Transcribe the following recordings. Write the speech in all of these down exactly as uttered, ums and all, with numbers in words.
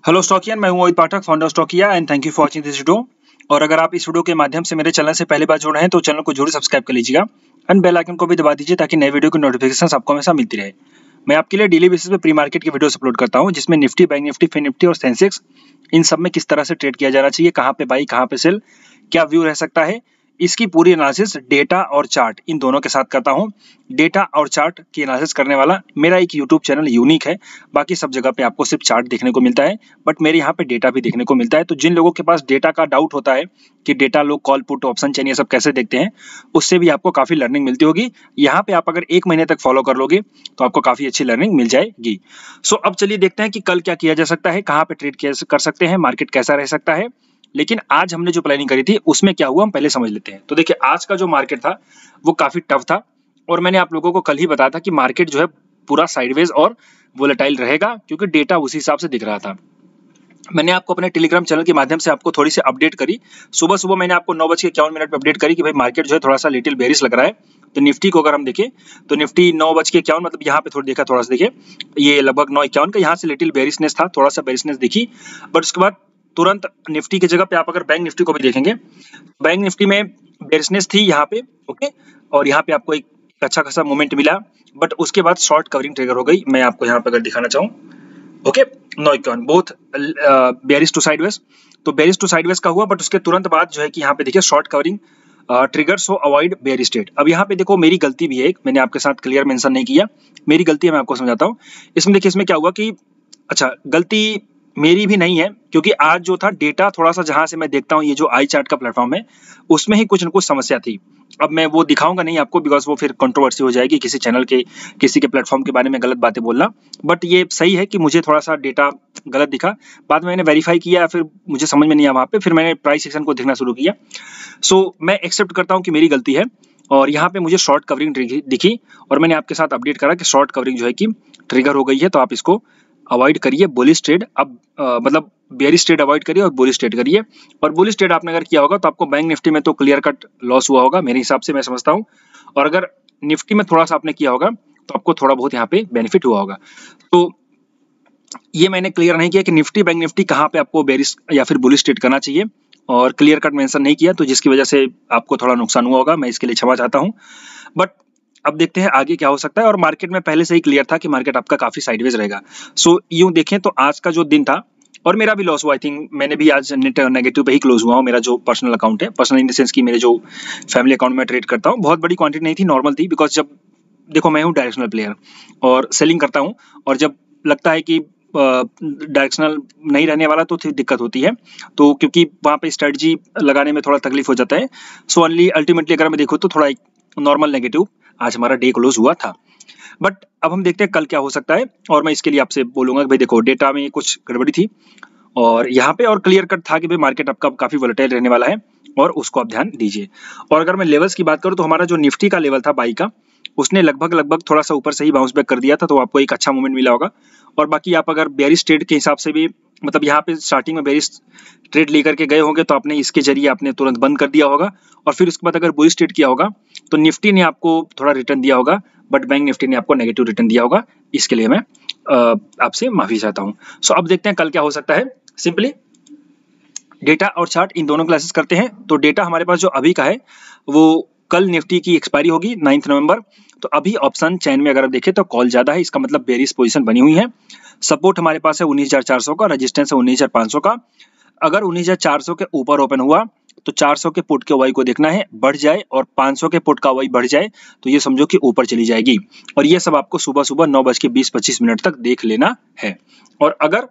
Hello stockian, मैं हूं Mohit Pathak, founder Stockia and thank you for watching this video. और अगर आप इस वीडियो के माध्यम से मेरे चैनल से पहली बार जुड़ रहे हैं तो चैनल को जरूर सब्सक्राइब कर लीजिएगा एंड बेल आइकन को भी दबा दीजिए ताकि नए वीडियो की नोटिफिकेशन आपको हमेशा मिलती रहे। मैं आपके लिए डेली बेसिस पे प्री मार्केट की वीडियोस अपलोड करता हूं जिसमें Nifty, bank Nifty, fin Nifty और सेंसेक्स इन सब में किस तरह से ट्रेड किया जाना चाहिए, कहाँ पे बाई, कहाँ पे सेल, क्या व्यू रह सकता है, इसकी पूरी एनालिसिस डेटा और चार्ट इन दोनों के साथ करता हूं। डेटा और चार्ट की एनालिसिस करने वाला मेरा एक यूट्यूब चैनल यूनिक है। बाकी सब जगह पे आपको सिर्फ चार्ट देखने को मिलता है, बट मेरे यहाँ पे डेटा भी देखने को मिलता है। तो जिन लोगों के पास डेटा का डाउट होता है कि डेटा लोग कॉल पुट ऑप्शन चेन ये सब कैसे देखते हैं, उससे भी आपको काफी लर्निंग मिलती होगी। यहाँ पे आप अगर एक महीने तक फॉलो कर लोगे तो आपको काफी अच्छी लर्निंग मिल जाएगी। सो अब चलिए देखते हैं कि कल क्या किया जा सकता है, कहाँ पे ट्रेड कर सकते हैं, मार्केट कैसा रह सकता है। लेकिन आज हमने जो प्लानिंग करी थी उसमें क्या हुआ हम पहले समझ लेते हैं। तो देखिए, आज का जो मार्केट था वो काफी टफ था और मैंने आप लोगों को कल ही बताया था कि मार्केट जो है पूरा साइडवेज और वोलेटाइल रहेगा क्योंकि डेटा उसी हिसाब से दिख रहा था। मैंने आपको अपने टेलीग्राम चैनल के माध्यम से आपको थोड़ी सी अपडेट करी। सुबह सुबह मैंने आपको नौ बज के इक्यावन मिनट पे अपडेट करी कि भाई मार्केट जो है थोड़ा सा लिटिल बेरिश लग रहा है। तो निफ्टी को अगर हम देखें तो निफ्टी नौ बज के इक्यावन मतलब यहाँ पे थोड़ी देखा, थोड़ा सा देखिए ये लगभग नौ इक्यावन का यहाँ से लिटिल बेरिशनेस था, थोड़ा सा बेरिशनेस दिखी। बट उसके बाद तुरंत निफ्टी की जगह पे आप अगर बैंक निफ्टी को भी देखेंगे, बैंक निफ्टी में बेरिशनेस थी यहाँ पे, ओके, और यहाँ पे आपको एक अच्छा खासा मोमेंट मिला। बट उसके बाद शॉर्ट कवरिंग ट्रिगर हो गई। मैं आपको यहाँ पे अगर दिखाना चाहूँ, ओके, नौ इक्यावन बोथ बेरिश टू साइडवेज। तो बेरिश टू साइडवेज का हुआ, बट उसके तुरंत बाद जो है कि यहाँ पे देखिए short covering trigger, so avoid bearish trade. अब यहाँ पे देखो मेरी गलती भी है एक, मैंने आपके साथ क्लियर मेंशन नहीं किया, मेरी गलती है, मैं आपको समझाता हूँ। इसमें देखिए इसमें क्या हुआ कि अच्छा गलती मेरी भी नहीं है क्योंकि आज जो था डेटा थोड़ा सा, जहां से मैं देखता हूँ ये जो आई चार्ट का प्लेटफॉर्म है उसमें ही कुछ न कुछ समस्या थी। अब मैं वो दिखाऊंगा नहीं आपको बिकॉज वो फिर कंट्रोवर्सी हो जाएगी, किसी चैनल के किसी के प्लेटफॉर्म के बारे में गलत बातें बोलना। बट ये सही है कि मुझे थोड़ा सा डेटा गलत दिखा, बाद में मैंने वेरीफाई किया, फिर मुझे समझ में नहीं आया वहां पे, फिर मैंने प्राइस सेक्शन को देखना शुरू किया। सो मैं एक्सेप्ट करता हूँ कि मेरी गलती है और यहाँ पे मुझे शॉर्ट कवरिंग दिखी और मैंने आपके साथ अपडेट करा कि शॉर्ट कवरिंग जो है कि ट्रिगर हो गई है, तो आप इसको अवॉइड करिए। बुलिश ट्रेड अब आ, मतलब बेरिश ट्रेड अवॉइड करिए और बुलिश ट्रेड करिए। और बुलिश ट्रेड आपने अगर किया होगा तो आपको बैंक निफ्टी में तो क्लियर कट लॉस हुआ होगा मेरे हिसाब से, मैं समझता हूँ। और अगर निफ्टी में थोड़ा सा आपने किया होगा तो आपको थोड़ा बहुत यहाँ पे बेनिफिट हुआ होगा। तो ये मैंने क्लियर नहीं किया कि निफ्टी, बैंक निफ्टी कहाँ पे आपको बेरिश या फिर बुलिश ट्रेड करना चाहिए, और क्लियर कट मेंशन नहीं किया, तो जिसकी वजह से आपको थोड़ा नुकसान हुआ होगा, मैं इसके लिए क्षमा चाहता हूँ। बट अब देखते हैं आगे क्या हो सकता है। और मार्केट में पहले से ही क्लियर था कि मार्केट आपका काफी साइडवेज रहेगा। सो यूं देखें तो आज का जो दिन था, और मेरा भी लॉस हुआ, आई थिंक मैंने भी आज नेट नेगेटिव पे ही क्लोज हुआ हूं। मेरा जो पर्सनल अकाउंट है, पर्सनल इन द सेंस कि मेरे जो फैमिली अकाउंट में ट्रेड करता हूं, बहुत बड़ी क्वांटिटी नहीं थी, नॉर्मल थी। बिकॉज जब देखो मैं हूँ डायरेक्शनल प्लेयर और सेलिंग करता हूँ, और जब लगता है कि डायरेक्शनल नहीं रहने वाला तो दिक्कत होती है, तो क्योंकि वहाँ पे स्ट्रेटजी लगाने में थोड़ा तकलीफ हो जाता है। सो ओनली अल्टीमेटली अगर मैं देखूँ तो थोड़ा एक नॉर्मल नेगेटिव आज हमारा डे क्लोज हुआ था। बट अब हम देखते हैं कल क्या हो सकता है, और मैं इसके लिए आपसे बोलूंगा कि भाई देखो डेटा में कुछ गड़बड़ी थी और यहाँ पे और क्लियर कट था कि भाई मार्केट आपका काफी वोलेटाइल रहने वाला है और उसको आप ध्यान दीजिए। और अगर मैं लेवल्स की बात करूँ तो हमारा जो निफ्टी का लेवल था बाई का, उसने लगभग लगभग थोड़ा सा ऊपर से ही बाउंस बैक कर दिया था, तो आपको एक अच्छा मूवमेंट मिला होगा। और बाकी आप अगर बेरिश ट्रेड के हिसाब से भी, मतलब यहाँ पे स्टार्टिंग में बेरिश ट्रेड लेकर के गए होंगे तो आपने इसके जरिए आपने तुरंत बंद कर दिया होगा, और फिर उसके बाद अगर बुलिश ट्रेड किया होगा तो निफ्टी ने आपको थोड़ा रिटर्न दिया होगा, बट बैंक निफ्टी ने आपको नेगेटिव रिटर्न दिया होगा। इसके लिए मैं आपसे माफी चाहता हूँ। सो अब देखते हैं कल क्या हो सकता है। सिंपली डेटा और चार्ट इन दोनों क्लासेस करते हैं। तो डेटा हमारे पास जो अभी का है वो कल निफ्टी की एक्सपायरी होगी नाइन्थ नवंबर। तो अभी ऑप्शन चैन में अगर आप देखें तो कॉल ज्यादा है, इसका मतलब बेरिश पोजीशन बनी हुई है। सपोर्ट हमारे पास है उन्नीस हजार चार सौ का, रेजिस्टेंस है उन्नीस हजार पाँच सौ का। अगर उन्नीस हजार चार सौ के ऊपर ओपन हुआ तो चार सौ के पुट के वाई को देखना है, बढ़ जाए और पाँच सौ के पुट का वाई बढ़ जाए तो ये समझो कि ऊपर चली जाएगी। और ये सब आपको सुबह सुबह नौ बज के बीस पच्चीस मिनट तक देख लेना है। और अगर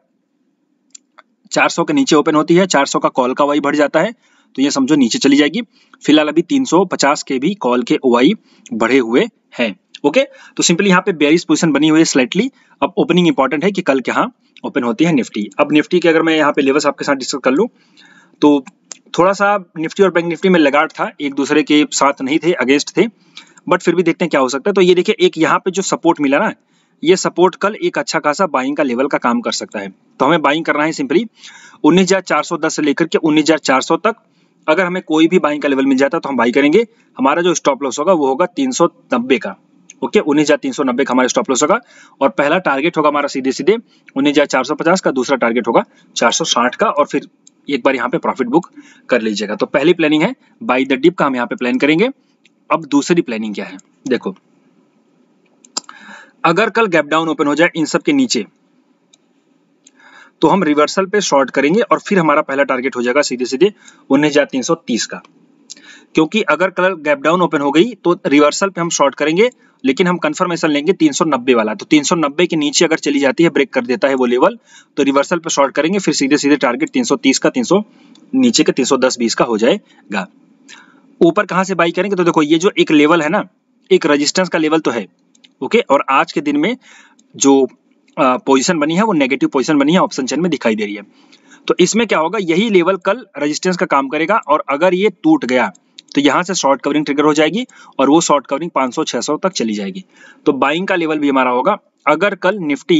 चार सौ के नीचे ओपन होती है, चार सौ का कॉल का वाई बढ़ जाता है तो ये समझो नीचे चली जाएगी। फिलहाल अभी तीन सौ पचास के भी कॉल के वाई बढ़े हुए हैं। ओके, तो सिंपली यहाँ पे बेरिश पोजीशन बनी हुई है स्लाइटली। अब ओपनिंग इंपॉर्टेंट है कि कल कहाँ ओपन होती है निफ्टी। अब निफ्टी के अगर मैं यहाँ पे लेवल्स आपके साथ डिस्कस कर लूँ तो थोड़ा सा निफ्टी और बैंक निफ्टी में लगाड़ था, एक दूसरे के साथ नहीं थे, अगेंस्ट थे। बट फिर भी देखते हैं क्या हो सकता है। तो ये देखिए एक यहाँ पे जो सपोर्ट मिला ना, ये सपोर्ट कल एक अच्छा खासा बाइंग का लेवल का काम कर सकता है। तो हमें बाइंग करना है सिंपली उन्नीस हजार चार सौ दस से लेकर के उन्नीस हजार चार सौ तक। अगर हमें कोई भी बाइंग का लेवल मिल जाता है तो हम बाई करेंगे। हमारा जो स्टॉप लॉस होगा वो होगा तीन सौ नब्बे का। ओके, उन्नीस हजार तीन सौ नब्बे का हमारा स्टॉप लॉस होगा और पहला टारगेट होगा हमारा सीधे सीधे उन्नीस हजार चार सौ पचास का, दूसरा टारगेट होगा चार सौ साठ का और फिर एक बार यहाँ पे प्रॉफिट बुक कर लीजिएगा। तो पहली प्लानिंग है बाय द डिप का, हम यहाँ पे प्लान करेंगे। अब दूसरी प्लानिंग क्या है, देखो अगर कल गैप डाउन ओपन हो जाए इन सब के नीचे तो हम रिवर्सल पे शॉर्ट करेंगे और फिर हमारा पहला टारगेट हो जाएगा सीधे सीधे उन्नीस हजार तीन सौ तीस का, क्योंकि अगर कल गैप डाउन ओपन हो गई तो रिवर्सल पे हम शॉर्ट करेंगे, लेकिन हम कंफर्मेशन लेंगे तीन सौ नब्बे वाला। तो तीन सौ नब्बे के नीचे अगर चली जाती है, ब्रेक कर देता है वो लेवल, तो रिवर्सल पे शॉर्ट करेंगे, फिर सीधे सीधे टारगेट तीन सौ तीस का, तीन सौ नीचे के तीन सौ दस बीस का हो जाएगा। ऊपर कहां से बाई करेंगे, तो देखो ये जो एक लेवल है ना, एक रेजिस्टेंस का लेवल तो है, ओके, और आज के दिन में जो पोजीशन बनी है वो नेगेटिव पोजीशन बनी है, ऑप्शन चेन में दिखाई दे रही है। तो इसमें क्या होगा, यही लेवल कल रेजिस्टेंस का काम करेगा और अगर ये टूट गया तो यहां से शॉर्ट कवरिंग ट्रिगर हो जाएगी और वो शॉर्ट कवरिंग पाँच सौ छह सौ तक चली जाएगी। तो बाइंग का लेवल भी हमारा होगा, अगर कल निफ्टी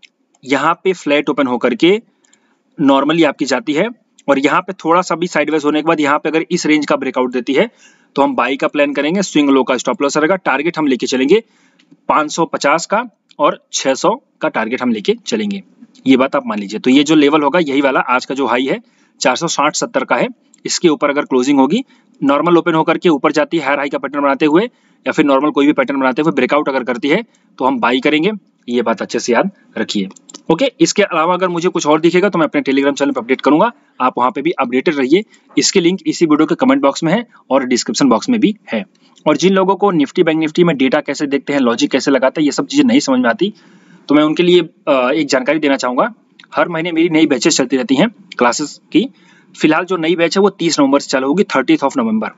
यहाँ पे फ्लैट ओपन होकर के नॉर्मली आपकी जाती है और यहाँ पे थोड़ा सा भी साइडवेज होने के बाद यहाँ पे अगर इस रेंज का ब्रेकआउट देती है तो हम बाई का प्लान करेंगे, स्विंग लो का स्टॉप लॉस रहेगा, टारगेट हम लेके चलेंगे पाँच सौ पचास का और छह सौ का टारगेट हम लेके चलेंगे, ये बात आप मान लीजिए। तो ये जो लेवल होगा यही वाला आज का जो हाई है चार सौ साठ सत्तर का है, इसके ऊपर अगर क्लोजिंग होगी, नॉर्मल ओपन होकर के ऊपर जाती है हायर हाई का पैटर्न बनाते हुए या फिर नॉर्मल कोई भी पैटर्न बनाते हुए ब्रेकआउट अगर करती है तो हम बाई करेंगे, ये बात अच्छे से याद रखिए। ओके, इसके अलावा अगर मुझे कुछ और दिखेगा तो मैं अपने टेलीग्राम चैनल पर अपडेट करूंगा, आप वहां पे भी अपडेटेड रहिए। इसके लिंक इसी वीडियो के कमेंट बॉक्स में है और डिस्क्रिप्शन बॉक्स में भी है। और जिन लोगों को निफ्टी बैंक निफ्टी में डेटा कैसे देखते हैं, लॉजिक कैसे लगाते हैं, ये सब चीजें नहीं समझ में आती, तो मैं उनके लिए एक जानकारी देना चाहूंगा। हर महीने मेरी नई बैचेस चलती रहती हैं क्लासेस की। फिलहाल जो नई बैच है वो तीस नवंबर से चालू होगी, thirtieth of November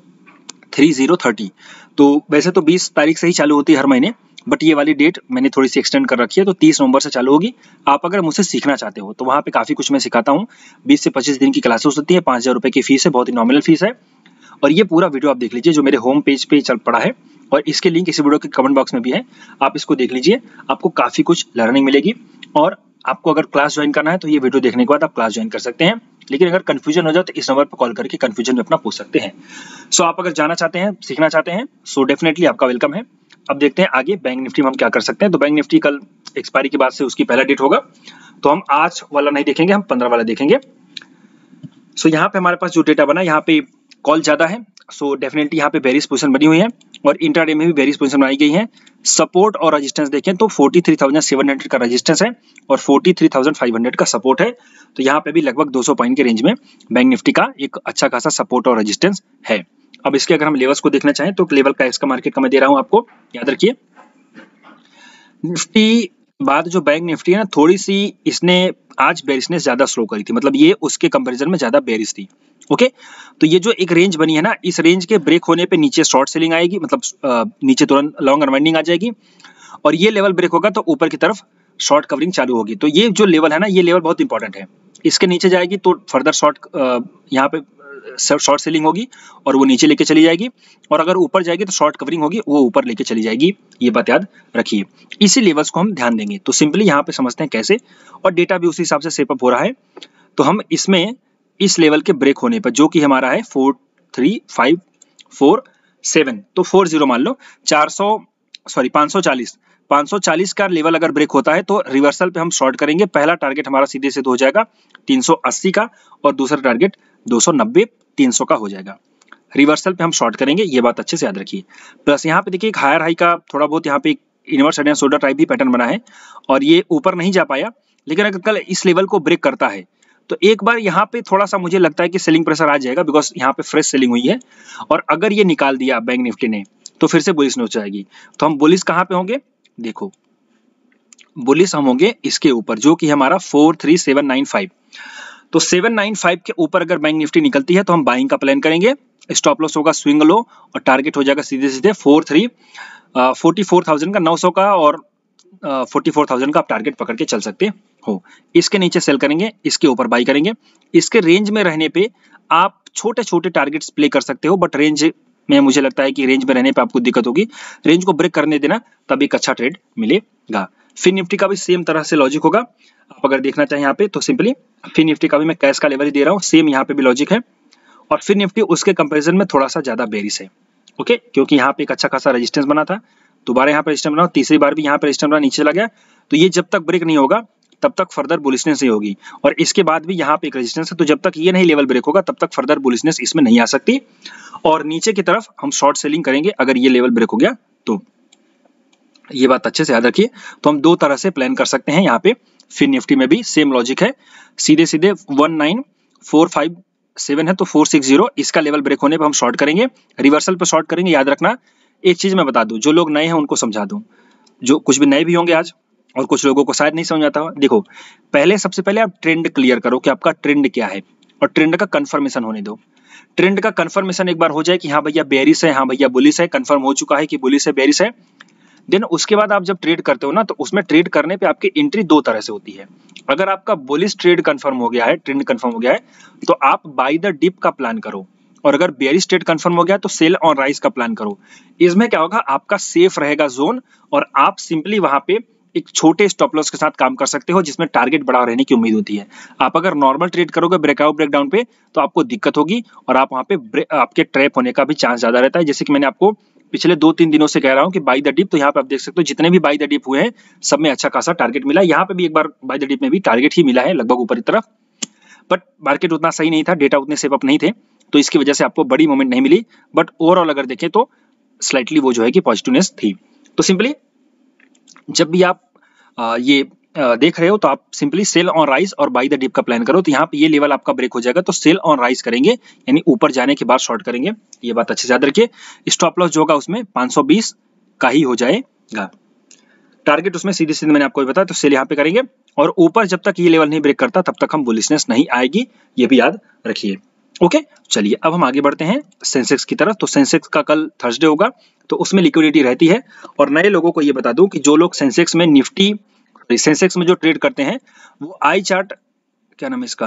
three zero thirty. तो वैसे तो बीस तारीख से ही चालू होती है हर महीने, बट ये वाली डेट मैंने थोड़ी सी एक्सटेंड कर रखी है, तो तीस नवंबर से चालू होगी। आप अगर मुझसे सीखना चाहते हो तो वहाँ पे काफी कुछ मैं सिखाता हूँ। बीस से पच्चीस दिन की क्लासेस होती है, पाँच हजार रुपए की फीस है, बहुत ही नॉमिनल फीस है। और ये पूरा वीडियो आप देख लीजिए जो मेरे होम पेज पे चल पड़ा है और इसके लिंक इसी वीडियो के कमेंट बॉक्स में भी है, आप इसको देख लीजिए, आपको काफी कुछ लर्निंग मिलेगी। और आपको अगर क्लास ज्वाइन करना है तो ये वीडियो देखने के बाद आप क्लास ज्वाइन कर सकते हैं, लेकिन अगर कंफ्यूजन हो जाए तो इस नंबर पर कॉल करके कंफ्यूजन अपना पूछ सकते हैं। सो आप अगर जाना चाहते हैं, सीखना चाहते हैं, सो डेफिनेटली आपका वेलकम है। अब देखते हैं आगे बैंक निफ्टी में हम क्या कर सकते हैं। तो बैंक निफ्टी कल एक्सपायरी के बाद से उसकी पहला डेट होगा, तो हम आज वाला नहीं देखेंगे, हम पंद्रह वाला देखेंगे। सो यहाँ पे हमारे पास जो डेटा बना, यहाँ पे कॉल ज्यादा है, सो डेफिनेटली यहाँ पे बेरिश पोजीशन बनी हुई है और इंट्राडे में भी बेरिश पोजीशन बनाई गई है। सपोर्ट और रेजिस्टेंस देखें तो तैंतालीस हज़ार सात सौ का रेजिस्टेंस है और तैंतालीस हज़ार पाँच सौ का सपोर्ट है। तो यहाँ पे भी लगभग दो सौ पॉइंट के रेंज में बैंक निफ्टी का एक अच्छा खासा सपोर्ट और रेजिस्टेंस है। अब इसके अगर हम लेवल्स को देखना चाहें तो लेवल का इसका मार्केट का मैं दे रहा हूँ आपको, याद रखिए। निफ्टी बाद जो बैंक निफ्टी है ना, थोड़ी सी इसने आज बेरिशनेस ज्यादा स्लो करी थी, मतलब ये उसके कंपैरिजन में ज्यादा बेरिश थी। ओके, तो ये जो एक रेंज बनी है ना, इस रेंज के ब्रेक होने पे नीचे शॉर्ट सेलिंग आएगी, मतलब आ, नीचे तुरंत लॉन्ग अनवाइंडिंग आ जाएगी और ये लेवल ब्रेक होगा तो ऊपर की तरफ शॉर्ट कवरिंग चालू होगी। तो ये जो लेवल है ना, ये लेवल बहुत इंपॉर्टेंट है। इसके नीचे जाएगी तो फर्दर शॉर्ट यहाँ पे शॉर्ट सेलिंग होगी और वो नीचे लेके चली जाएगी, और अगर ऊपर जाएगी तो शॉर्ट कवरिंग होगी, वो ऊपर लेके चली जाएगी। ये बात याद रखिए, इसी लेवल्स को हम ध्यान देंगे। तो सिंपली यहाँ पे समझते हैं कैसे, और डेटा भी उसी हिसाब से शेप अप हो रहा है। तो हम इसमें इस लेवल के ब्रेक होने पर, जो कि हमारा है four three five four seven, तो फोर जीरो मान लो, चार सौ सॉरी पाँच सौ चालीस पाँच सौ चालीस का लेवल अगर ब्रेक होता है तो रिवर्सल पे हम शॉर्ट करेंगे। पहला टारगेट हमारा सीधे से हो जाएगा तीन सौ अस्सी का और दूसरा टारगेट दो सौ नब्बे तीन सौ का हो जाएगा। रिवर्सल पे हम शॉर्ट करेंगे, ये बात अच्छे से याद रखिए। प्लस यहाँ पे देखिए एक हायर हाई का थोड़ा बहुत यहाँ पे एक inverse head and shoulder type भी पैटर्न बना है और ये ऊपर नहीं जा पाया, लेकिन अगर कल इस लेवल को ब्रेक करता है तो एक बार यहाँ पे थोड़ा सा मुझे लगता है कि सेलिंग प्रेशर आ जाएगा, बिकॉज यहाँ पे फ्रेश सेलिंग हुई है। और अगर ये निकाल दिया बैंक निफ्टी ने तो फिर से बुलिश हो जाएगी। तो हम बुलिश कहाँ पे होंगे, देखो बुलिश हम होंगे इसके ऊपर, जो कि हमारा four three seven nine five. तो सेवन नाइन फाइव के ऊपर अगर बैंक निफ्टी निकलती है तो हम बाइंग का प्लान करेंगे। स्टॉप लॉस होगा स्विंग लो और टारगेट हो जाएगा सीधे सीधे four three forty four thousand का, नौ सौ का, और फोर्टी फोर थाउजेंड का आप टारगेट पकड़ के चल सकते हो। इसके नीचे सेल करेंगे, इसके ऊपर बाई करेंगे। इसके रेंज में रहने पे आप छोटे छोटे टारगेट्स प्ले कर सकते हो, बट रेंज में मुझे लगता है कि रेंज में रहने पे आपको दिक्कत होगी। रेंज को ब्रेक करने देना, तब एक अच्छा ट्रेड मिलेगा। फिर निफ्टी का भी सेम तरह से लॉजिक होगा। आप अगर देखना चाहें यहाँ पे तो सिंपली फिर निफ्टी का भी मैं कैश का लेवल ही दे रहा हूँ, सेम यहाँ पे भी लॉजिक है। और फिर निफ्टी उसके कंपैरिजन में थोड़ा सा ज्यादा बेरिश है, ओके, क्योंकि यहाँ पे एक अच्छा खासा रेजिस्टेंस बना था, दोबारा यहाँ पे रेजिस्टेंस बना, तीसरी बार भी यहाँ पे रेजिस्टेंस बना, नीचे चला गया। तो ये जब तक ब्रेक नहीं होगा तब तक फर्दर बुलिशनेस नहीं होगी, और इसके बाद भी यहाँ पे एक रेजिस्टेंस है, तो जब तक ये नहीं लेवल ब्रेक होगा तब तक फर्दर बुलिशनेस इसमें नहीं आ सकती। और नीचे की तरफ हम शॉर्ट सेलिंग करेंगे अगर ये लेवल ब्रेक हो गया तो। ये बात अच्छे से याद रखिए। तो हम दो तरह से प्लान कर सकते हैं यहाँ पे। फिर निफ्टी में भी सेम लॉजिक है, सीधे सीधे one nine four five seven है तो फोर सिक्स जीरो, इसका लेवल ब्रेक होने पे हम शॉर्ट करेंगे, रिवर्सल पे शॉर्ट करेंगे। याद रखना, एक चीज मैं बता दूं, जो लोग नए हैं उनको समझा दूं, जो कुछ भी नए भी होंगे आज और कुछ लोगों को शायद नहीं समझ आता हो। देखो, पहले सबसे पहले आप ट्रेंड क्लियर करो कि आपका ट्रेंड क्या है, और ट्रेंड का कंफर्मेशन होने दो। ट्रेंड का कंफर्मेशन एक बार हो जाए कि हाँ भैया बेरिश है, हाँ भैया बुलिश है, कंफर्म हो चुका है कि बुलिश है बेरिश है, देन उसके बाद आप जब ट्रेड करते हो ना, तो उसमें ट्रेड करने पे आपकी एंट्री दो तरह से होती है। अगर आपका बुलिश ट्रेड कंफर्म हो गया है, ट्रेंड कंफर्म हो गया है, तो आप बाय द डिप का प्लान करो, और अगर बेरिश ट्रेड कंफर्म हो गया तो सेल ऑन राइज का प्लान करो। इसमें क्या होगा, आपका सेफ रहेगा जोन, और आप सिंपली वहां पे एक छोटे स्टॉप लॉस के साथ काम कर सकते हो, जिसमें टारगेट बड़ा रहने की उम्मीद होती है। आप अगर नॉर्मल ट्रेड करोगे ब्रेकआउट ब्रेकडाउन पे तो आपको दिक्कत होगी, और आप वहां पे आपके ट्रैप होने का भी चांस ज्यादा रहता है। जैसे कि मैंने आपको पिछले दो तीन दिनों से कह रहा हूं कि बाय द डिप, तो यहाँ पे आप देख सकते हो जितने भी बाय द डिप हुए हैं सब में अच्छा खासा टारगेट मिला। यहाँ पे भी एक बार बाय द डिप में भी टारगेट ही मिला है लगभग ऊपर की तरफ, बट मार्केट उतना सही नहीं था, डेटा उतने सेप अप नहीं थे, तो इसकी वजह से आपको बड़ी मूवमेंट नहीं मिली। बट ओवरऑल अगर देखें तो स्लाइटली वो जो है कि पॉजिटिवनेस थी। तो सिंपली जब भी आप आ, ये आ, देख रहे हो तो आप सिंपली सेल ऑन राइज और बाय द डिप का प्लान करो। तो यहाँ पे ये लेवल आपका ब्रेक हो जाएगा तो सेल ऑन राइज करेंगे, यानी ऊपर जाने के बाद शॉर्ट करेंगे। ये बात अच्छे से याद रखिए। स्टॉप लॉस जो होगा उसमें पाँच सौ बीस का ही हो जाएगा। टारगेट उसमें सीधे सीधे मैंने आपको बताया, तो सेल यहाँ पे करेंगे, और ऊपर जब तक ये लेवल नहीं ब्रेक करता तब तक हम बुलिशनेस नहीं आएगी, ये भी याद रखिए। ओके, चलिए अब हम आगे बढ़ते हैं सेंसेक्स की तरफ। तो सेंसेक्स का कल थर्सडे होगा, तो उसमें लिक्विडिटी रहती है। और नए लोगों को ये बता दूं कि जो लोग सेंसेक्स में निफ्टी सेंसेक्स में जो ट्रेड करते हैं, वो आई चार्ट, क्या नाम है इसका,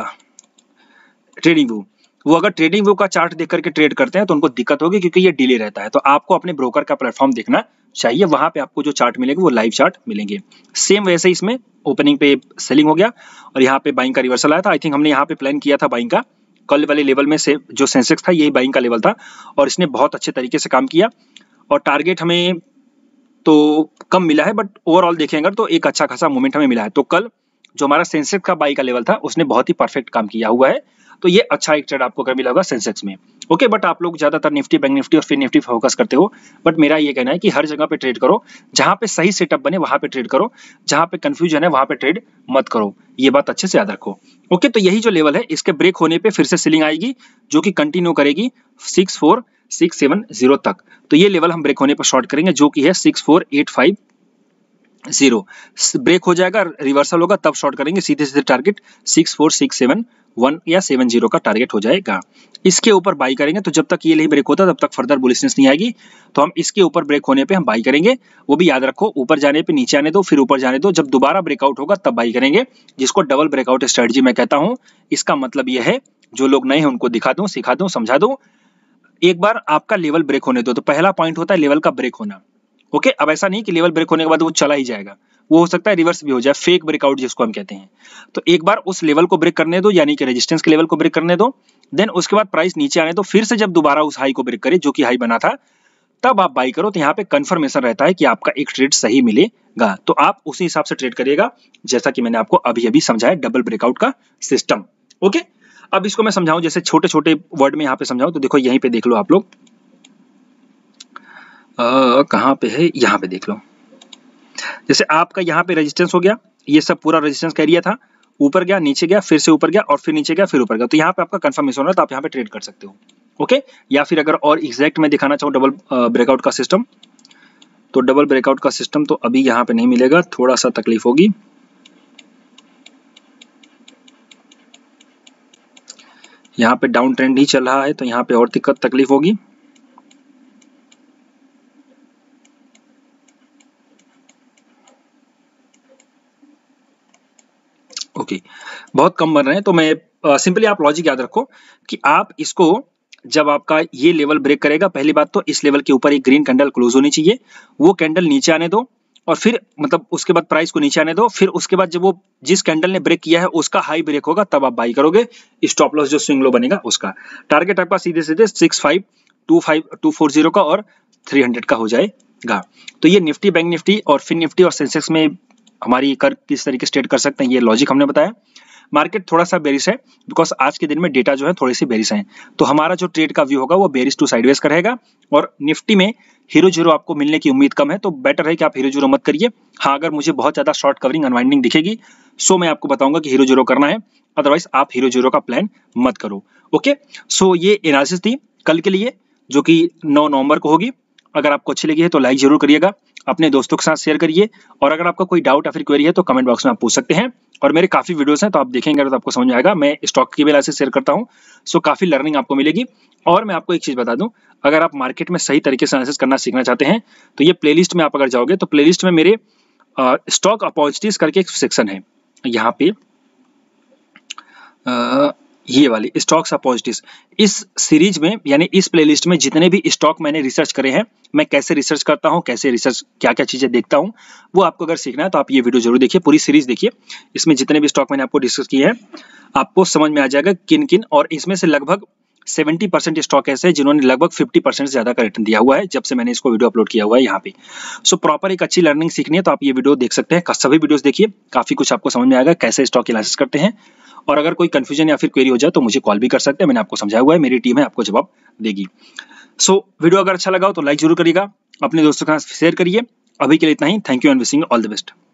ट्रेडिंग व्यू, वो अगर ट्रेडिंग व्यू का चार्ट देख करके ट्रेड करते हैं तो उनको दिक्कत होगी, क्योंकि ये डिले रहता है। तो आपको अपने ब्रोकर का प्लेटफॉर्म देखना चाहिए, वहां पे आपको जो चार्ट मिलेंगे वो लाइव चार्ट मिलेंगे। सेम वैसे इसमें ओपनिंग पे सेलिंग हो गया और यहाँ पे बाइंग का रिवर्सल आया था। आई थिंक हमने यहाँ पे प्लान किया था बाइंग का, कल वाले लेवल में से जो सेंसेक्स था यही बाइंग का लेवल था, और इसने बहुत अच्छे तरीके से काम किया। और टारगेट हमें तो कम मिला है, बट ओवरऑल देखें अगर तो एक अच्छा खासा मोमेंट हमें मिला है। तो कल जो हमारा सेंसेक्स का बाई का लेवल था उसने बहुत ही परफेक्ट काम किया हुआ है, तो ये अच्छा एक ट्रेड आपको अगर मिला होगा सेंसेक्स में। ओके, बट आप लोग ज्यादातर निफ्टी, बैंक निफ्टी और फिर निफ्टी फोकस करते हो, बट मेरा ये कहना है कि हर जगह पे ट्रेड करो, जहां पे सही सेटअप बने वहां पे ट्रेड करो, जहां पे कंफ्यूजन है वहां पे ट्रेड मत करो। ये बात अच्छे से याद रखो। ओके, तो यही जो लेवल है इसके ब्रेक होने पे फिर से सेलिंग आएगी, जो कि कंटिन्यू करेगी six four six seven zero तक। तो ये लेवल हम ब्रेक होने पर शॉर्ट करेंगे, जो कि है six four eight five zero. Break हो जाएगा, रिवर्सल होगा, तब शॉर्ट करेंगे। सीधे सीधे target six four six seven one या सेवन जीरो का टारगेट हो जाएगा। इसके ऊपर बाई करेंगे, तो जब तक ये नहीं ब्रेक होता तब तक फर्दर बुलिशनेस नहीं आएगी। तो हम इसके ऊपर ब्रेक होने पे हम बाई करेंगे। वो भी याद रखो, ऊपर जाने पे नीचे आने दो, फिर ऊपर जाने दो, जब दोबारा ब्रेकआउट होगा तब बाई करेंगे, जिसको डबल ब्रेकआउट स्ट्रेटजी मैं कहता हूं। इसका मतलब यह है, जो लोग नए हैं उनको दिखा दूं, सिखा दूं, समझा दूं। एक बार आपका लेवल ब्रेक होने दो, तो पहला पॉइंट होता है लेवल का ब्रेक होना। ओके, अब ऐसा नहीं कि लेवल ब्रेक होने के बाद वो चला ही जाएगा, वो हो सकता है रिवर्स भी हो जाए, फेक ब्रेकआउट जिसको हम कहते हैं। तो एक बार उस लेवल को ब्रेक करने दो, यानी कि रेजिस्टेंस के लेवल को ब्रेक करने दो, देन उसके बाद प्राइस नीचे आने दो, फिर से जब दोबारा उस हाई को ब्रेक करे जो कि हाई बना था, तब आप बाई करो। तो यहाँ पे कंफर्मेशन रहता है कि आपका एक ट्रेड सही मिलेगा, तो आप उसी हिसाब से ट्रेड करिएगा, जैसा कि मैंने आपको अभी अभी समझाया डबल ब्रेकआउट का सिस्टम। ओके, अब इसको मैं समझाऊं, जैसे छोटे छोटे वर्ड में यहाँ पे समझाऊं, तो देखो यहीं पे देख लो आप लोग, कहाँ पे है, यहाँ पे देख लो। जैसे आपका यहाँ पे रेजिस्टेंस हो गया, ये सब पूरा रेजिस्टेंस का एरिया था, ऊपर गया, नीचे गया, फिर से ऊपर गया, और फिर नीचे गया, फिर ऊपर गया। तो यहाँ पे आपका कंफर्मेशन हो रहा है, तो आप यहाँ पे ट्रेड कर सकते हो। ओके, या फिर अगर और एग्जैक्ट में दिखाना चाहूँ डबल ब्रेकआउट का सिस्टम, तो डबल ब्रेकआउट का सिस्टम तो अभी यहाँ पे नहीं मिलेगा, थोड़ा सा तकलीफ होगी। यहाँ पे डाउन ट्रेंड ही चल रहा है, तो यहाँ पे और दिक्कत तकलीफ होगी। Okay okay. बहुत कम बन रहे हैं, तो मैं सिंपली आप लॉजिक याद रखो कि आप इसको, जब आपका ये लेवल ब्रेक करेगा, पहली बात तो इस लेवल के ऊपर एक ग्रीन कैंडल क्लोज होनी चाहिए, वो कैंडल नीचे आने दो, और फिर मतलब उसके बाद प्राइस को नीचे आने दो, फिर उसके बाद जब वो जिस कैंडल ने ब्रेक किया है उसका हाई ब्रेक होगा, तब आप बाई करोगे। स्टॉप लॉस जो स्विंग लो बनेगा उसका टारगेट आपका सीधे सीधे six five two five two four zero का और थ्री हंड्रेड का हो जाएगा। गा। तो ये निफ्टी, बैंक निफ्टी और फिन निफ्टी और सेंसेक्स में हमारी कर किस तरीके से ट्रेड कर सकते हैं, ये लॉजिक हमने बताया। मार्केट थोड़ा सा बेरिश है बिकॉज आज के दिन में डेटा जो है थोड़ी सी बेरिश है, तो हमारा जो ट्रेड का व्यू होगा वो बेरिश टू साइडवेज का रहेगा। और निफ्टी में हीरो जीरो आपको मिलने की उम्मीद कम है, तो बेटर है कि आप हीरो जीरो मत करिए। हाँ, अगर मुझे बहुत ज्यादा शॉर्ट कवरिंग अनवाइंडिंग दिखेगी सो मैं आपको बताऊंगा कि हीरो जीरो करना है, अदरवाइज आप हीरो जीरो का प्लान मत करो। ओके, सो ये एनालिसिस थी कल के लिए जो कि नौ नवंबर को होगी। अगर आपको अच्छी लगी है तो लाइक जरूर करिएगा, अपने दोस्तों के साथ शेयर करिए, और अगर आपका कोई डाउट या फिर क्वेरी है तो कमेंट बॉक्स में आप पूछ सकते हैं। और मेरे काफी वीडियोस हैं तो आप देखेंगे तो आपको समझ में आएगा, मैं स्टॉक की भी एनालिसिस शेयर करता हूँ, सो काफी लर्निंग आपको मिलेगी। और मैं आपको एक चीज बता दूं, अगर आप मार्केट में सही तरीके से एनालिसिस करना सीखना चाहते हैं तो ये प्लेलिस्ट में आप अगर जाओगे तो प्लेलिस्ट में मेरे स्टॉक अपॉर्चुनिटीज करके एक सेक्शन है, यहाँ पे आ, ये वाली स्टॉक्स अपॉर्चुनिटीज, इस सीरीज में यानी इस प्लेलिस्ट में जितने भी स्टॉक मैंने रिसर्च करे हैं, मैं कैसे रिसर्च करता हूं, कैसे रिसर्च क्या क्या चीजें देखता हूं, वो आपको अगर सीखना है तो आप ये वीडियो जरूर देखिए, पूरी सीरीज देखिए। इसमें जितने भी स्टॉक मैंने आपको डिस्कस किए हैं आपको समझ में आ जाएगा किन किन, और इसमें से लगभग सत्तर परसेंट स्टॉक ऐसे हैं जिन्होंने लगभग पचास परसेंट से ज्यादा का रिटर्न दिया हुआ है जब से मैंने इसको वीडियो अपलोड किया हुआ है यहाँ पे। सो प्रॉपर एक अच्छी लर्निंग सीखनी है तो आप ये वीडियो देख सकते हैं, सभी वीडियोस देखिए, काफी कुछ आपको समझ में आएगा कैसे स्टॉक एनालिसिस करते हैं। और अगर कोई कंफ्यूजन या फिर क्वेरी हो जाए तो मुझे कॉल भी कर सकते हैं, मैंने आपको समझाया हुआ है, मेरी टीम है आपको जवाब देगी। सो so, वीडियो अगर अच्छा लगा हो तो लाइक जरूर करिएगा, अपने दोस्तों के साथ शेयर करिए। अभी के लिए इतना ही, thank you and wishing all the best.